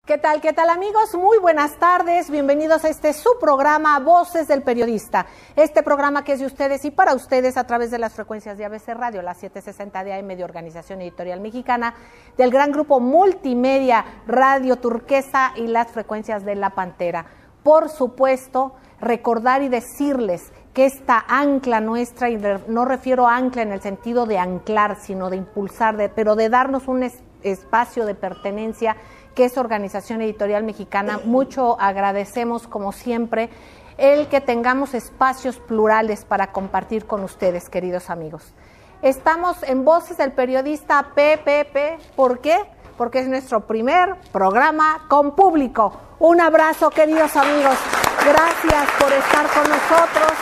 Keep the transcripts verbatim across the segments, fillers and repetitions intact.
¿Qué tal? ¿Qué tal, amigos? Muy buenas tardes, bienvenidos a este su programa Voces del Periodista, este programa que es de ustedes y para ustedes a través de las frecuencias de A B C Radio, las setecientos sesenta de A M de Organización Editorial Mexicana, del gran grupo multimedia Radio Turquesa y las frecuencias de La Pantera. Por supuesto, recordar y decirles que esta ancla nuestra, y no refiero a ancla en el sentido de anclar, sino de impulsar, de, pero de darnos un es, espacio de pertenencia, que es Organización Editorial Mexicana. Mucho agradecemos, como siempre, el que tengamos espacios plurales para compartir con ustedes, queridos amigos. Estamos en Voces del Periodista P P P, ¿por qué? Porque es nuestro primer programa con público. Un abrazo, queridos amigos, gracias por estar con nosotros.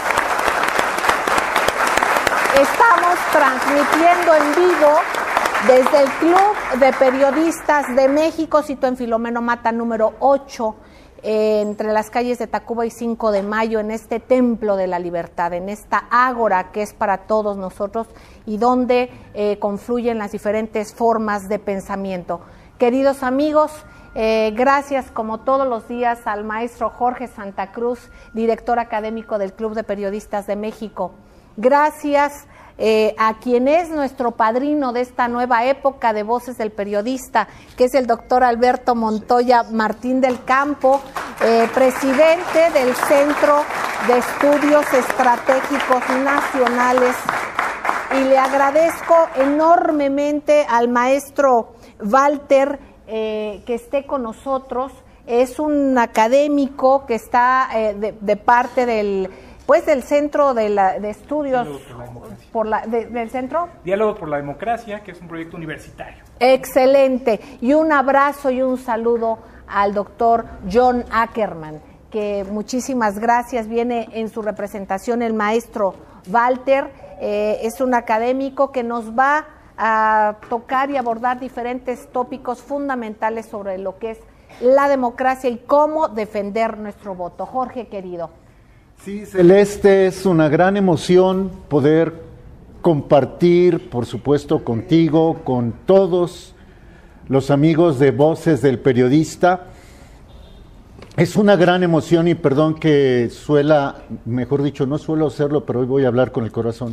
Estamos transmitiendo en vivo desde el Club de Periodistas de México, situado en Filomeno Mata número ocho, eh, entre las calles de Tacuba y cinco de mayo, en este Templo de la Libertad, en esta ágora que es para todos nosotros y donde eh, confluyen las diferentes formas de pensamiento. Queridos amigos, eh, gracias como todos los días al maestro Jorge Santa Cruz, director académico del Club de Periodistas de México. Gracias Eh, a quien es nuestro padrino de esta nueva época de Voces del Periodista, que es el doctor Alberto Montoya Martín del Campo, eh, presidente del Centro de Estudios Estratégicos Nacionales. Y le agradezco enormemente al maestro Walter eh, que esté con nosotros. Es un académico que está eh, de, de parte del... pues del Centro de, la, de Estudios por la, de, del Centro Diálogo por la Democracia, que es un proyecto universitario. Excelente, y un abrazo y un saludo al doctor John Ackerman, que muchísimas gracias. Viene en su representación el maestro Walter, eh, es un académico que nos va a tocar y abordar diferentes tópicos fundamentales sobre lo que es la democracia y cómo defender nuestro voto. Jorge, querido. Sí, Celeste, es una gran emoción poder compartir, por supuesto, contigo, con todos los amigos de Voces del Periodista. Es una gran emoción y perdón que suela, mejor dicho, no suelo hacerlo, pero hoy voy a hablar con el corazón.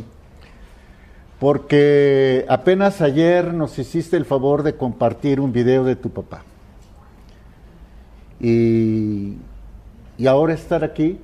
Porque apenas ayer nos hiciste el favor de compartir un video de tu papá. Y, y ahora estar aquí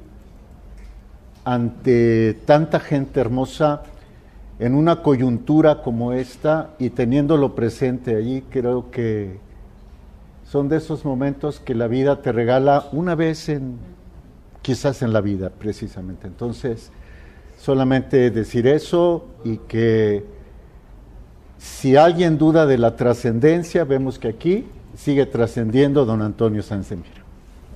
ante tanta gente hermosa, en una coyuntura como esta y teniéndolo presente allí, creo que son de esos momentos que la vida te regala una vez en, quizás en la vida precisamente. Entonces, solamente decir eso y que si alguien duda de la trascendencia, vemos que aquí sigue trascendiendo don Antonio Sáenz de Miera.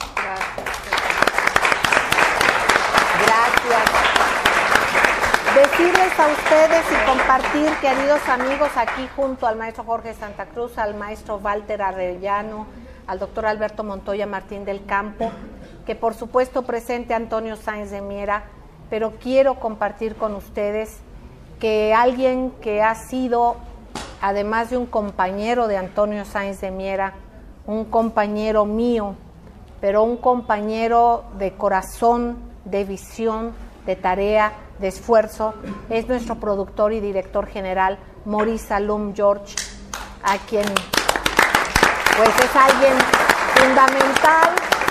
Decirles a ustedes y compartir, queridos amigos, aquí junto al maestro Jorge Santa Cruz, al maestro Walter Arellano, al doctor Alberto Montoya Martín del Campo, que por supuesto presente Antonio Sáenz de Miera, pero quiero compartir con ustedes que alguien que ha sido, además de un compañero de Antonio Sáenz de Miera, un compañero mío, pero un compañero de corazón, de visión, de tarea, de esfuerzo, es nuestro productor y director general, Maurice Salum George, a quien pues es alguien fundamental.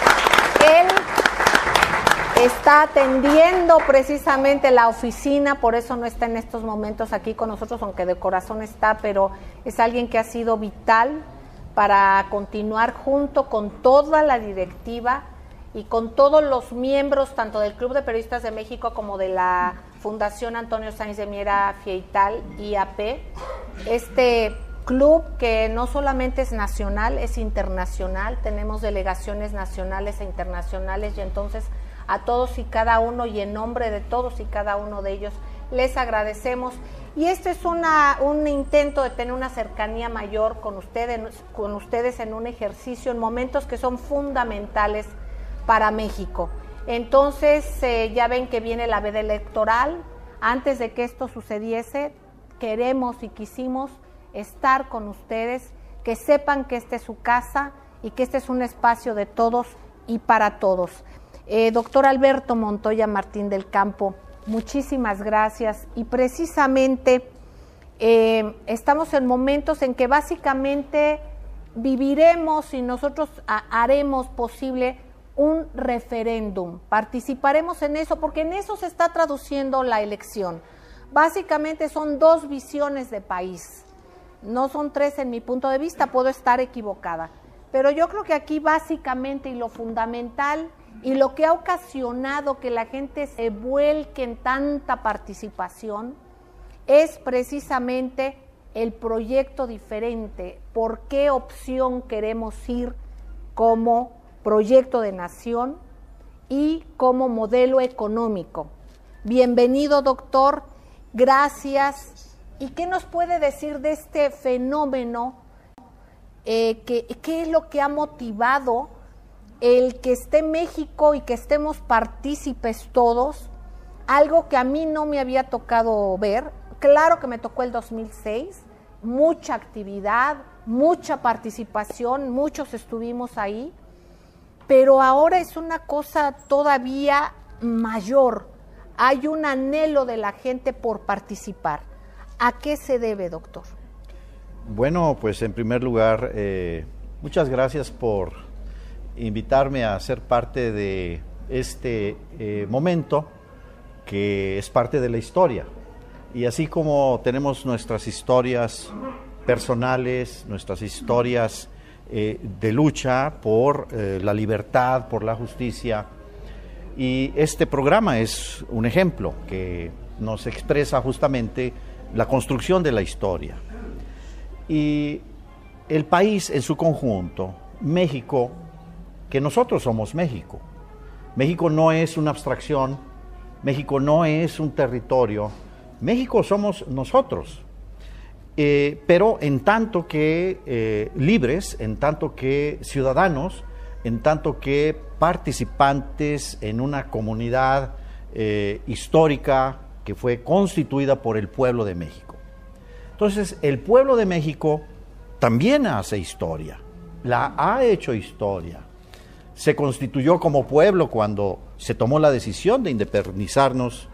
Él está atendiendo precisamente la oficina, por eso no está en estos momentos aquí con nosotros, aunque de corazón está, pero es alguien que ha sido vital para continuar junto con toda la directiva y con todos los miembros, tanto del Club de Periodistas de México como de la Fundación Antonio Sáenz de Miera Fieital, I A P, este club que no solamente es nacional, es internacional, tenemos delegaciones nacionales e internacionales, y entonces a todos y cada uno, y en nombre de todos y cada uno de ellos, les agradecemos. Y este es una, un intento de tener una cercanía mayor con ustedes, con ustedes en un ejercicio, en momentos que son fundamentales para México. Entonces, eh, ya ven que viene la veda electoral. Antes de que esto sucediese, queremos y quisimos estar con ustedes, que sepan que esta es su casa y que este es un espacio de todos y para todos. Eh, doctor Alberto Montoya Martín del Campo, muchísimas gracias, y precisamente eh, estamos en momentos en que básicamente viviremos y nosotros a, haremos posible un referéndum, participaremos en eso, porque en eso se está traduciendo la elección. Básicamente son dos visiones de país, no son tres en mi punto de vista, puedo estar equivocada, pero yo creo que aquí básicamente y lo fundamental y lo que ha ocasionado que la gente se vuelque en tanta participación es precisamente el proyecto diferente, por qué opción queremos ir como proyecto de nación y como modelo económico. Bienvenido, doctor, gracias. ¿Y qué nos puede decir de este fenómeno? Eh, que, ¿Qué es lo que ha motivado el que esté México y que estemos partícipes todos? Algo que a mí no me había tocado ver. Claro que me tocó el dos mil seis, mucha actividad, mucha participación, muchos estuvimos ahí, pero ahora es una cosa todavía mayor. Hay un anhelo de la gente por participar. ¿A qué se debe, doctor? Bueno, pues en primer lugar, eh, muchas gracias por invitarme a ser parte de este eh, momento que es parte de la historia. Y así como tenemos nuestras historias personales, nuestras historias eh, de lucha por eh, la libertad, por la justicia, y este programa es un ejemplo que nos expresa justamente la construcción de la historia. Y el país en su conjunto, México, que nosotros somos México. México no es una abstracción, México no es un territorio, México somos nosotros, eh, pero en tanto que eh, libres, en tanto que ciudadanos, en tanto que participantes en una comunidad eh, histórica que fue constituida por el pueblo de México. Entonces, el pueblo de México también hace historia, la ha hecho historia. Se constituyó como pueblo cuando se tomó la decisión de independizarnos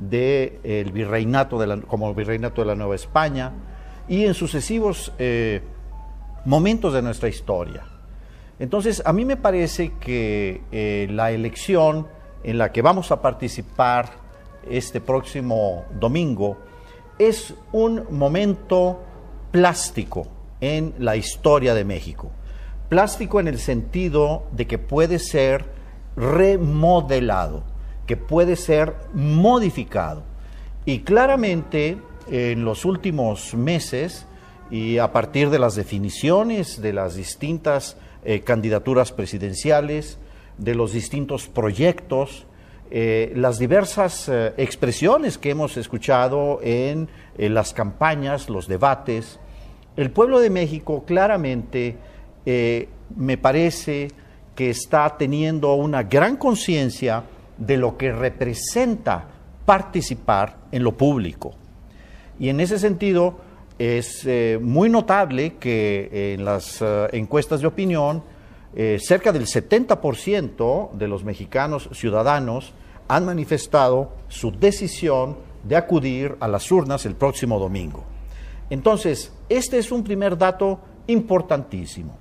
del virreinato de la, como virreinato de la Nueva España, y en sucesivos eh, momentos de nuestra historia. Entonces, a mí me parece que eh, la elección en la que vamos a participar este próximo domingo es un momento plástico en la historia de México. Plástico en el sentido de que puede ser remodelado, que puede ser modificado. Y claramente en los últimos meses y a partir de las definiciones de las distintas eh, candidaturas presidenciales, de los distintos proyectos, eh, las diversas eh, expresiones que hemos escuchado en, en las campañas, los debates, el pueblo de México claramente eh, me parece que está teniendo una gran conciencia de lo que representa participar en lo público. Y en ese sentido es eh, muy notable que en las uh, encuestas de opinión eh, cerca del setenta por ciento de los mexicanos ciudadanos han manifestado su decisión de acudir a las urnas el próximo domingo. Entonces, este es un primer dato importantísimo.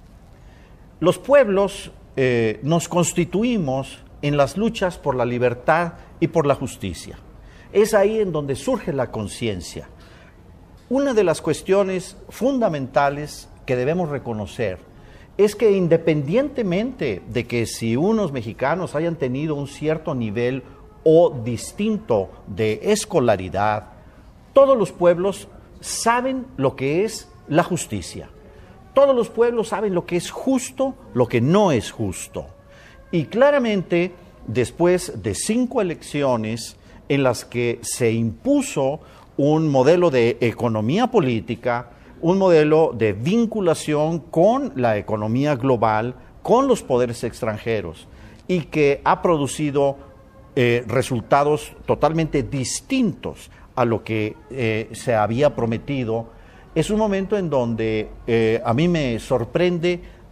Los pueblos eh, nos constituimos en las luchas por la libertad y por la justicia. Es ahí en donde surge la conciencia. Una de las cuestiones fundamentales que debemos reconocer es que independientemente de que si unos mexicanos hayan tenido un cierto nivel o distinto de escolaridad, todos los pueblos saben lo que es la justicia. Todos los pueblos saben lo que es justo, lo que no es justo. Y claramente, después de cinco elecciones en las que se impuso un modelo de economía política, un modelo de vinculación con la economía global, con los poderes extranjeros, y que ha producido eh, resultados totalmente distintos a lo que eh, se había prometido, es un momento en donde eh, a mí me sorprende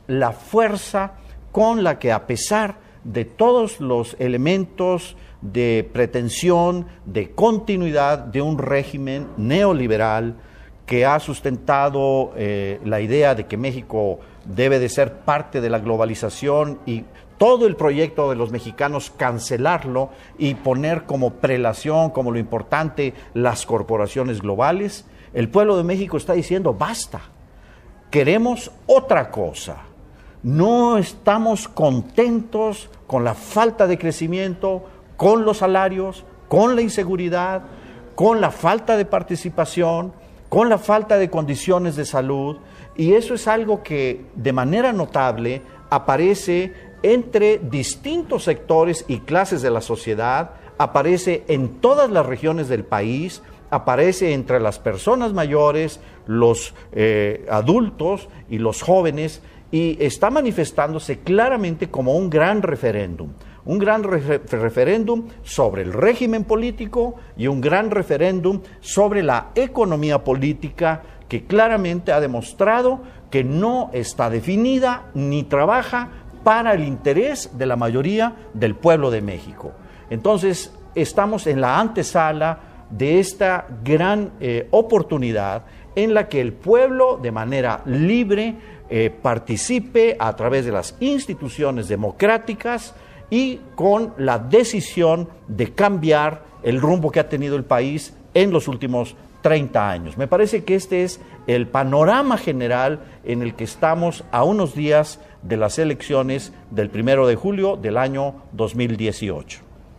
la fuerza con la que, a pesar de todos los elementos de pretensión, de continuidad de un régimen neoliberal que ha sustentado eh, la idea de que México debe de ser parte de la globalización y todo el proyecto de los mexicanos cancelarlo y poner como prelación, como lo importante, las corporaciones globales, el pueblo de México está diciendo basta, queremos otra cosa. No estamos contentos con la falta de crecimiento, con los salarios, con la inseguridad, con la falta de participación, con la falta de condiciones de salud, y eso es algo que de manera notable aparece entre distintos sectores y clases de la sociedad, aparece en todas las regiones del país, aparece entre las personas mayores, los eh, adultos y los jóvenes, y está manifestándose claramente como un gran referéndum, un gran re referéndum sobre el régimen político y un gran referéndum sobre la economía política, que claramente ha demostrado que no está definida ni trabaja para el interés de la mayoría del pueblo de México. Entonces, estamos en la antesala de esta gran eh, oportunidad en la que el pueblo, de manera libre, eh, participe a través de las instituciones democráticas y con la decisión de cambiar el rumbo que ha tenido el país en los últimos treinta años. Me parece que este es el panorama general en el que estamos a unos días de las elecciones del primero de julio del año dos mil dieciocho.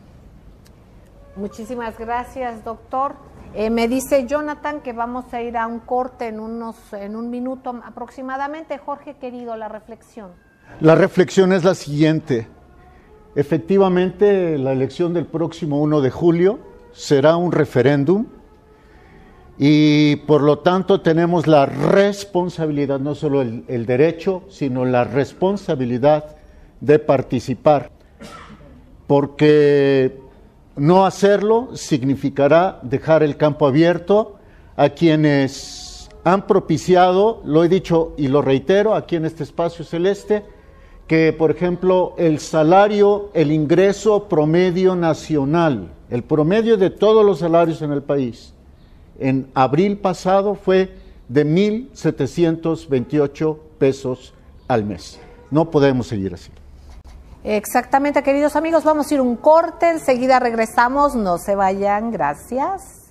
Muchísimas gracias, doctor. Eh, me dice Jonathan que vamos a ir a un corte en, unos, en un minuto aproximadamente. Jorge, querido, la reflexión. La reflexión es la siguiente. Efectivamente, la elección del próximo uno de julio será un referéndum y por lo tanto tenemos la responsabilidad, no solo el, el derecho, sino la responsabilidad de participar, porque no hacerlo significará dejar el campo abierto a quienes han propiciado, lo he dicho y lo reitero aquí en este espacio celeste, que por ejemplo el salario, el ingreso promedio nacional, el promedio de todos los salarios en el país, en abril pasado fue de mil setecientos veintiocho pesos al mes. No podemos seguir así. Exactamente, queridos amigos, vamos a ir a un corte, enseguida regresamos, no se vayan, gracias.